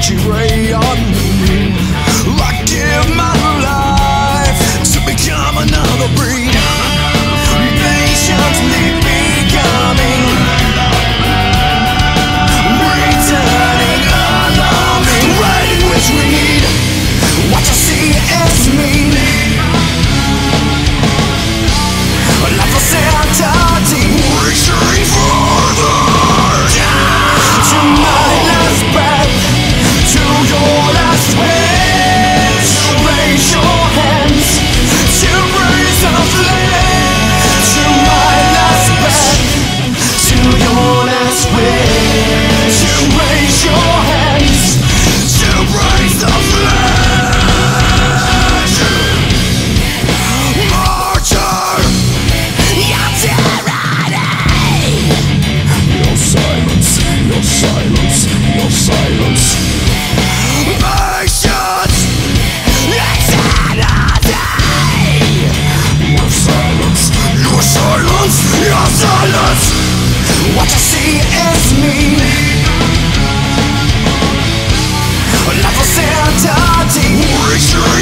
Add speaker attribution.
Speaker 1: she prey on me. I give my life to become another breed, patiently becoming, returning, alarming, writing which read. What you see is me. Life was entirety, reaching further to my last breath, to your last wish. Raise your hands to raise the flame, to my last breath, to your last wish. Raise your hands to raise the flame. Martyr, your tyranny, your silence, your silence, your silence. Patience, eternity. Your silence, your silence, your silence. What you see is me. Life was entirety,